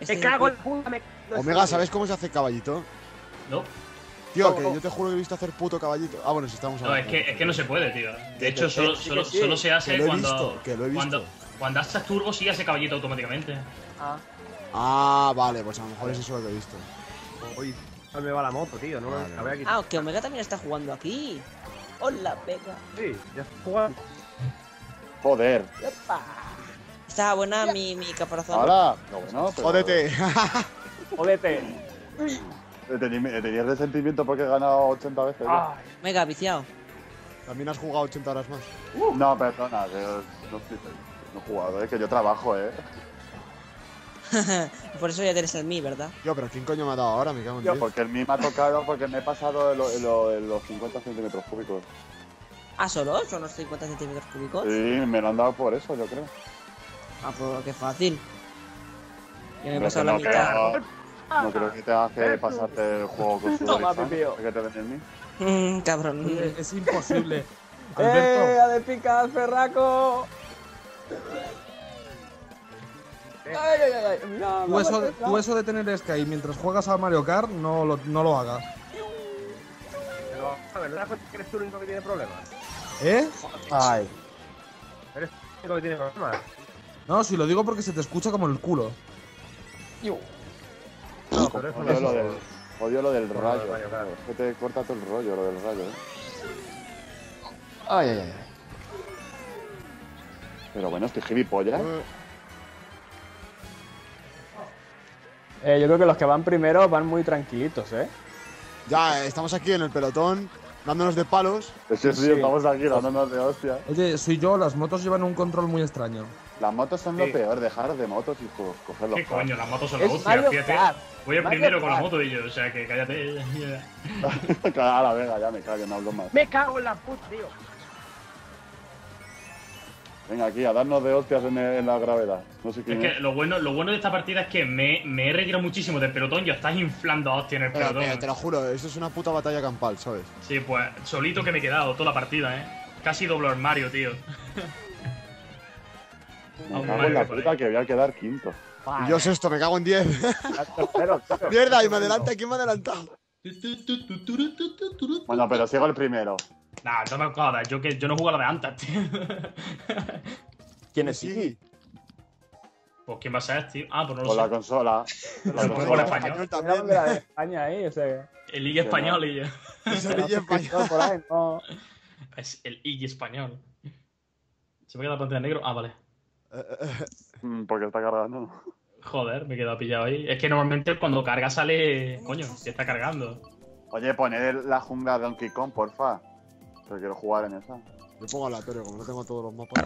Me cago en la puta. Omega, ¿sabes cómo se hace caballito? No. Tío, que yo te juro que he visto hacer puto caballito. Ah, bueno, si estamos No, es que no se puede, tío. De hecho, solo se hace que lo he cuando. visto, que lo he visto. Cuando haces turbo, sí hace caballito automáticamente. Ah, vale, pues a lo mejor es eso lo que he visto. Uy, me va la moto, tío. No Vale. la voy a quitar. Ah, que Omega también está jugando aquí. Hola, Pega. Sí, ya está jugando. Joder. Epa. Estaba buena mi caparazón. Ahora, no, bueno, pero. Jódete. Jódete. Tenías resentimiento porque he ganado 80 veces. Ay, Omega, viciado. También has jugado 80 horas más. No, perdona, que no flipes. No he jugado, que yo trabajo, Por eso ya tienes el Mi, ¿verdad? Tío, pero ¿quién coño me ha dado ahora? Me cago en Tío, Dios. porque el mí me ha tocado porque me he pasado los 50 centímetros cúbicos. Ah, ¿solo? ¿Son los 50 centímetros cúbicos? Sí, me lo han dado por eso, yo creo. Ah, pues qué fácil. Yo me he Pero pasado que la no mitad. No creo que tengas que pasarte el juego con su Toma, derecha, pipío. que te den el mí. Cabrón. Es imposible. Alberto, ¡A de picar, ferraco! Ay. Mira, tú eso de tener Sky mientras juegas a Mario Kart, no lo hagas. Pero, a ver, ¿no te das cuenta que eres tú el único que tiene problemas? ¿Eh? Ay. Eres tú el único que tiene problemas. No, si lo digo porque se te escucha como el culo. No, pero eso no es Odio lo del Por rayo. Mario Kart. Es que te corta todo el rollo, lo del rayo, Ay. Pero bueno, estoy gilipollas. Yo creo que los que van primero van muy tranquilitos, ¿eh? Ya, estamos aquí en el pelotón, dándonos de palos. Es que sí, estamos aquí dándonos de hostia. Oye, soy yo, las motos llevan un control muy extraño. Las motos son Sí. lo peor, dejar de motos y coger los ¿Qué coño? Las motos son Es la hostia, Mario fíjate. Kart. Voy el Mario primero con la Kart. moto y yo, o sea que cállate. A la vega, ya me cago, no hablo más. Me cago en la puta, tío. Venga, aquí, a darnos de hostias en la gravedad. No sé Es quién que es. lo bueno de esta partida es que me he retirado muchísimo del pelotón y ya estás inflando a hostia en el Pero, pelotón. te lo juro, esto es una puta batalla campal, ¿sabes? Sí, pues solito que me he quedado toda la partida, Casi doblo armario, tío. Me cago en la puta que voy a quedar quinto. Y yo sexto, me cago en 10. Pero, Mierda, y me adelanta, ¿quién me ha adelantado? Bueno, pero sigo el primero. Nah, no me jodas, yo no juego a la de antes, tío. ¿Quién es Sí. Iggy? Pues quién va a ser, tío. Ah, pues no lo Con la sé. consola. Pues por español. Una también. bandera de España ahí, o sea. El IG español y yo. Es el Villa español. No, por ahí, no. Es el IG español. ¿Se me queda la pantalla en negro? Ah, vale. Porque está cargando. Joder, me he quedado pillado ahí. Es que normalmente cuando carga sale. Coño, que está cargando. Oye, poner la jungla de Donkey Kong, porfa. Pero quiero jugar en esa. Yo pongo aleatorio, como no tengo todos los mapas.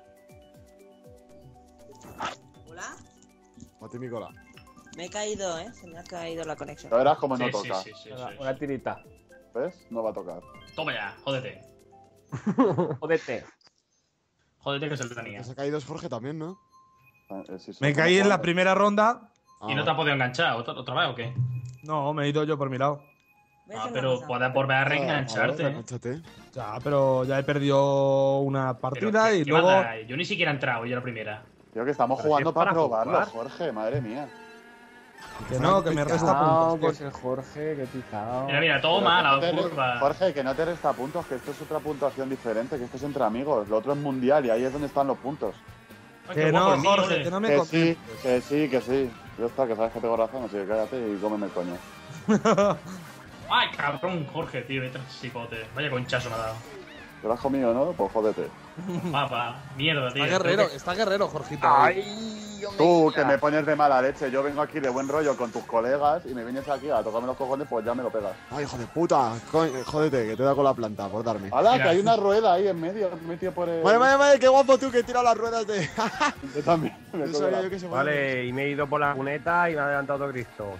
Hola. A ti, Nicola. Me he caído, Se me ha caído la conexión. Ya verás cómo no Sí, toca. sí. Una tirita. ¿Ves? No va a tocar. Toma ya, jódete. Jódete. Jódete que se lo tenía. Que se ha caído es Jorge también, ¿no? Sí, Me somos caí en la cuatro. primera ronda. ¿Y no te has podido enganchar otra vez o qué? No, me he ido yo por mi lado. Voy a Ah, hacer pero una cosa. puedes volver a reengancharte. Enganchate. Ya, pero ya he perdido una Pero partida y ¿qué luego. vas a dar? Yo ni siquiera he entrado, yo la primera. Tío, que estamos Pero jugando si es para para probarlo, jugar. Jorge. Madre mía. Que no, que me resta No, puntos. pues el Jorge, qué picado. Mira, todo Pero mal, que no la te re- curva. Jorge, que no te resta puntos, que esto es otra puntuación diferente, que esto es entre amigos. Lo otro es mundial y ahí es donde están los puntos. Ay, qué Que guapo no, el mío, Jorge, ole. que no me Que sí, conviene. que sí. Ya está, que sabes que tengo razón, así que cállate y cómeme el coño. Ay, cabrón, Jorge, tío, vete al cipote. Vaya conchazo me ha dado. ¿Te lo has comido, no? Pues jódete. Papa, mierda, tío. Está guerrero, Jorgito. Ay, Tú, que me pones de mala leche. Yo vengo aquí de buen rollo con tus colegas y me vienes aquí a tocarme los cojones, pues ya me lo pegas. Ay, hijo de puta. Jódete, que te da con la planta por darme. ¡Hala, Mira. que hay una rueda ahí en medio, metido por el... Vale, qué guapo tú que tira las ruedas de. Yo también. me Yo toco sabía la- yo que se podía. Vale, y me he ido por la cuneta y me ha adelantado todo Cristo.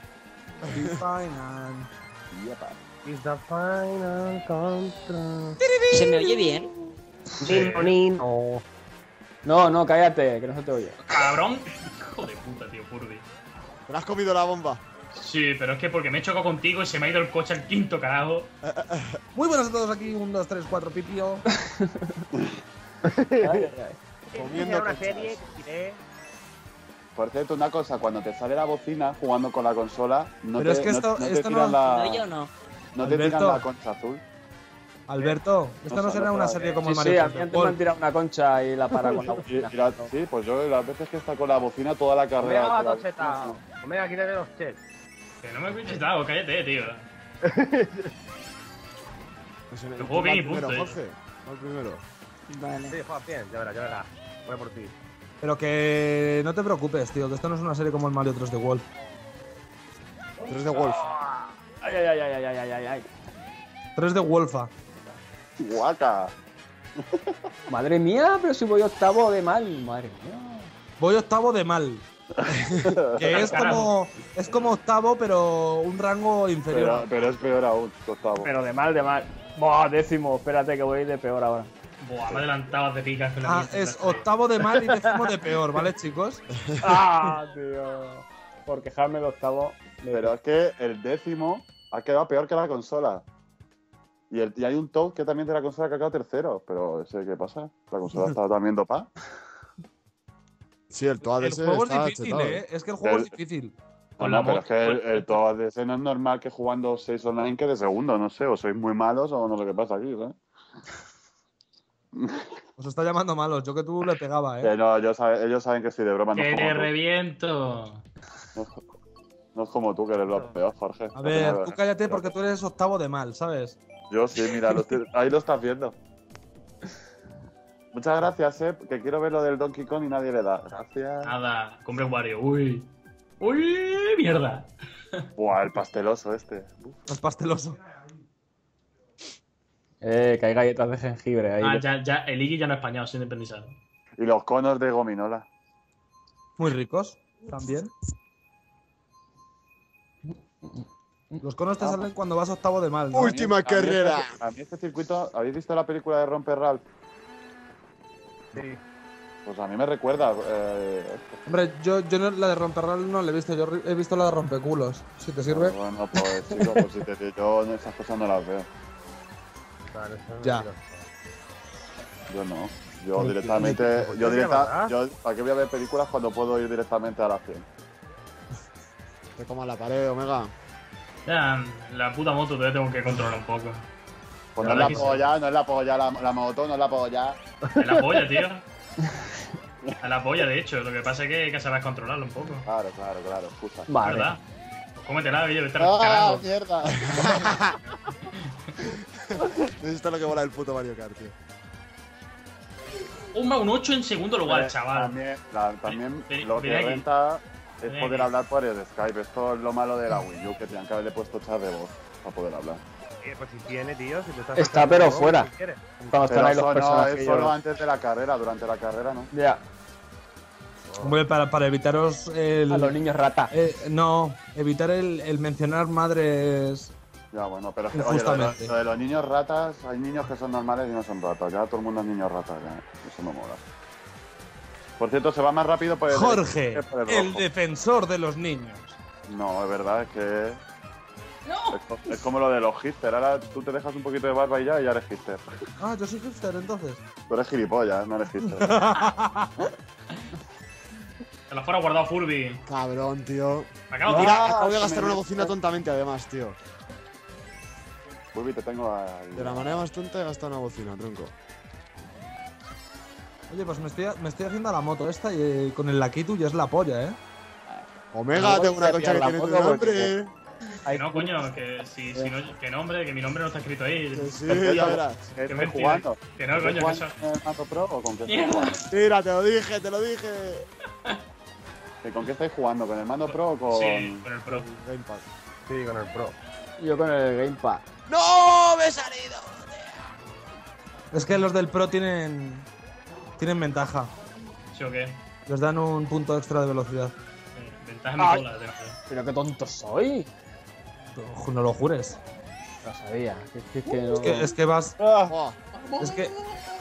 Yepa. It's the final contra. ¿Se me oye bien? Nino. No, cállate, que no se te oye. Cabrón. Hijo de puta, tío, Furby. Te has comido la bomba. Sí, pero es que porque me he chocado contigo y se me ha ido el coche al quinto, carajo. Muy buenas a todos aquí, 1, 2, 3, 4, pipio. Ay. Comiendo Era una cochas. serie que tiré. Por cierto, una cosa, cuando te sale la bocina jugando con la consola, no Pero te, es que esto- no te esto tiran no- la, ¿No yo no? no te tiran Alberto. la concha azul. Alberto, esto no No será sabe una nada. serie como Sí, el sí, Mario a Kart mí de antes me han Golf. tirado una concha y la para con la bocina. Sí, pues yo las veces que está con la bocina toda la carrera. Omega con la va chetado. bocina, Omega, quítate los chets. Que no me he chetado, cállate, tío. Pues El juego bien y primero, punto, Jorge. Va el primero. Vale. Sí, juegas bien, ya verás. Voy a por ti. Pero que no te preocupes, tío, que esto no es una serie como el Mario 3 de Wolf. 3 de Wolf. Ay, ay, ay, ay, ay, ay, ay, ay. 3 de Wolfa. Guaca. Madre mía, pero si voy octavo de mal. Madre mía. Voy octavo de mal. Que es como octavo, pero un rango inferior. Pero es peor aún, octavo. Pero de mal, de mal. Buah, décimo. Espérate que voy de peor ahora. Buah, me adelantabas de picas con la Ah, mierda. es octavo de mal y décimo de peor, ¿vale, chicos? Ah, tío. Por quejarme de octavo. Pero es que el décimo ha quedado peor que la consola. Y hay un Toad que también de la consola que ha quedado tercero. Pero ese, ¿qué pasa? La consola está también dopada. Sí, el Toad El ese juego es está difícil, chetado. ¿eh? Es que el juego es El- difícil. Con No, la pero es moto, que pues. el Toad de ese no es normal que jugando 6 online quede segundo, no sé. O sois muy malos o no sé qué pasa aquí, ¿sabes? Os está llamando malos. Yo que tú le pegaba, ¿eh? Que no, ellos saben que estoy de broma. No ¡Que es le como tú. reviento! No es como tú, que eres lo peor, Jorge. A No ver, te tú me- cállate porque tú eres octavo de mal, ¿sabes? Yo sí, mira, ahí lo estás viendo. Muchas gracias, que quiero ver lo del Donkey Kong y nadie le da. Gracias. Nada, compre un Wario. ¡Uy! ¡Uy! ¡Mierda! Buah, el pasteloso este. Uf. Es pasteloso. Que hay galletas de jengibre ahí. Ah, ya, el Iggy ya no es español, se ha independizado. Y los conos de gominola. Muy ricos, también. Los conos te salen cuando vas octavo de mal, ¿no? Última A mí carrera. a mí este circuito, ¿habéis visto la película de Romper Ralph? Sí. Pues a mí me recuerda. Hombre, yo no, la de romperral no la he visto, yo he visto la de rompeculos. Si te sirve. Bueno, pues chico, pues si te yo esas cosas no las veo. Vale, eso no Ya. quiero. Yo no. Yo Ay, directamente. qué Yo ¿verdad? ¿para qué voy a ver películas cuando puedo ir directamente a la acción? Te comas la pared, Omega. Ya, la puta moto todavía tengo que controlar un poco. Pues La no es la verdad que sí. polla, no es la polla, la moto, no es la polla. Es la polla, tío. Es la polla, de hecho. Lo que pasa es que hay que saber controlarlo un poco. Claro, excusa. Vale. ¿Verdad? Pues cómetela, oye, vete ¡Ah, cagando. mierda! Necesito lo que mola el puto Mario Kart, tío. Un 8 en segundo lugar, chaval. También Ven lo que aquí. renta es Ven poder aquí. hablar por el Skype. Esto es lo malo de la Wii U, que tenían que haberle puesto chat de voz para poder hablar. Pues si tiene, tío, si te estás Está, sacando pero algo, fuera. ¿qué quieres? Cuando están ahí los eso no, personajes. es solo antes de la carrera, durante la carrera no. Ya, Hombre, para evitaros el. a los niños rata. No, evitar el mencionar madres. Ya, bueno, pero es que, oye, Injustamente. lo de los niños ratas, hay niños que son normales y no son ratas. Ya todo el mundo es niño rata, ya. Eso no mola. Por cierto, se va más rápido por el Jorge, que por el rojo. defensor de los niños. No, es verdad, es que. Es como lo de los hipster. Ahora tú te dejas un poquito de barba y ya eres hipster. Ah, yo soy hipster entonces. Tú eres gilipollas, no eres hipster. Te la fuera guardado Furby. Cabrón, tío. Me acabo de No. tirar. Acabo de me gastar una gusta. bocina tontamente, además, tío. Uy, te tengo ahí. De la manera más tonta he gastado una bocina, tronco. Oye, pues me estoy haciendo a la moto esta y con el Lakitu ya es la polla, ¿eh? Omega, No tengo una voy a concha que pillar tiene la tu moto nombre. Que no, coño, que si no, que nombre, que mi nombre no está escrito ahí. Que sí, ya verás. ¿Qué Qué estás mentira. jugando? Que no, coño, que ¿Estás eso. jugando en el Mato Pro o con qué? ¡Mierda! Mira, te lo dije, te lo dije. ¿Con qué estáis jugando? ¿Con el Mando Pro o con.? Sí, con el Pro. Gamepad. Sí, con el Pro. Yo con el Gamepad. ¡No! ¡Me he salido! Es que los del Pro tienen ventaja. ¿Sí o qué? Les dan un punto extra de velocidad. Ventaja en mi Ay. cola. Pero qué tonto soy. No lo jures. Lo sabía. Que no. Es que vas. Oh, Es que.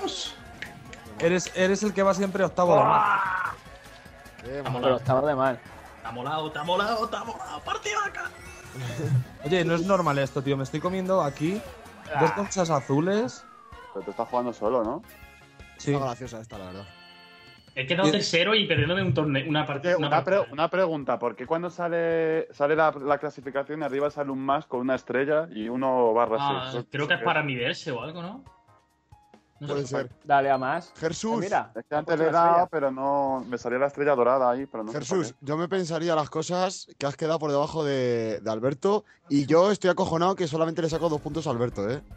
Eres el que va siempre octavo de mal. qué Está mal. Pero estaba de mal. Está molado, está molado, está molado. ¡Partida acá! Oye, no es normal esto, tío. Me estoy comiendo aquí dos conchas azules. Pero tú estás jugando solo, ¿no? Sí. Está graciosa esta, la verdad. He quedado tercero y perdiéndome un torneo, una Oye, partida. una pregunta, ¿por qué cuando sale la clasificación y arriba sale un más con una estrella y uno barra Ah, 6? creo que es para nivelarse o algo, ¿no? No sé. Puede ser. Dale a más. Jesús, Mira, Es que antes le he dado, pero no. Me salía la estrella dorada ahí, pero no sé Jesús, por yo me pensaría las cosas que has quedado por debajo de Alberto y yo estoy acojonado que solamente le saco 2 puntos a Alberto, ¿eh?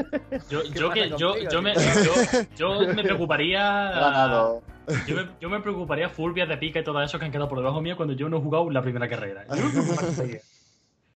Yo me preocuparía. qué. He ganado. Yo me preocuparía Fulvias de pica y todo eso que han quedado por debajo mío cuando yo no he jugado la primera carrera. Yo me preocuparía.